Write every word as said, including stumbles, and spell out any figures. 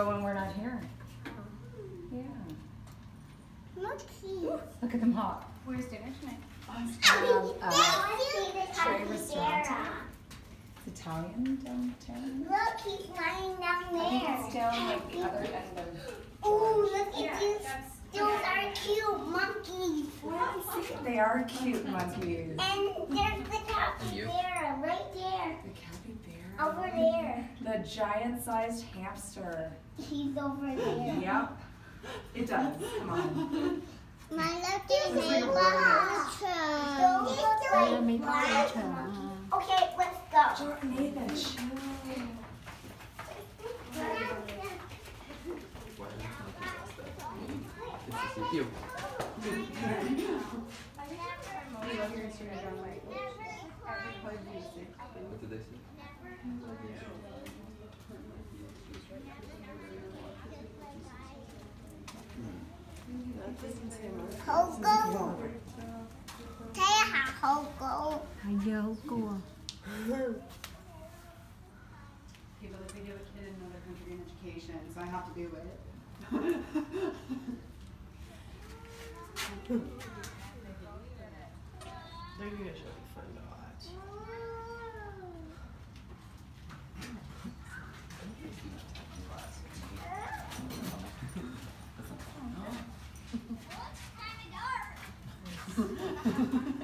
go when we're not here. Yeah. Look Look at them hop. Where's dinner tonight? Um, uh, Cherry Restaurant. It's Italian downtown. Look, he's lying down there. I think it's down like the other end of. Oh, look at Yeah, these. that's- Those are cute monkeys. They are cute monkeys. And there's the capybara right there. The capybara. Over there. The giant-sized hamster. He's over there. Yep. It does. Come on. My left is a water. Those look like water. Okay, let's go. Jordan, Nathan, chill. You. I love your Instagram. I'm like, What did they say? Hogo. Say hi, Hogo. Ayoko. people that video a kid in another country in education, so I have to do it. They're usually fun to watch. What kind of dark?